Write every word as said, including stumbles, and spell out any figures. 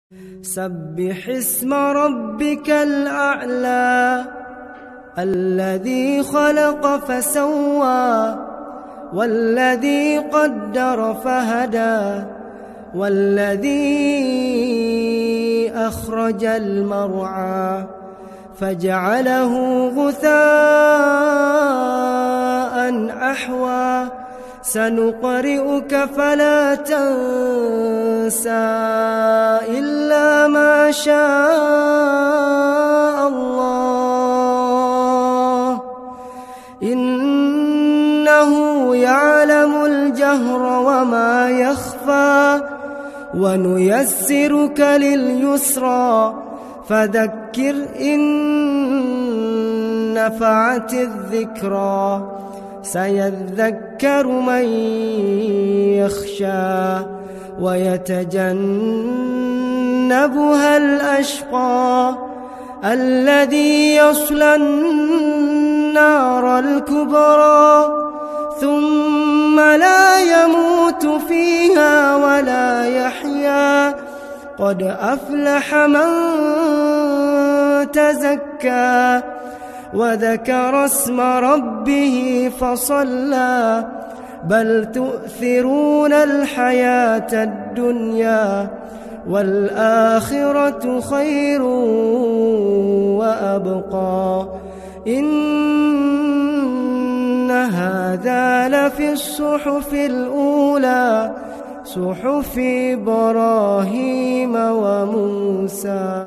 سبح اسم ربك الأعلى الذي خلق فسوى والذي قدر فهدى والذي أخرج المرعى فجعله غثاء أحوى سنقرئك فلا تنسى إلا ما شاء الله إنه يعلم الجهر وما يخفى ونيسرك لليسرى فذكر إن نفعت الذكرى سيذكر من يخشى ويتجنبها الأشقى الذي يصلى النار الكبرى ثم لا يموت فيها ولا يحيا قد أفلح من تزكى وذكر اسم ربه فصلى بل تؤثرون الحياة الدنيا والآخرة خير وأبقى إن هذا لفي الصحف الأولى صحف إبراهيم وموسى.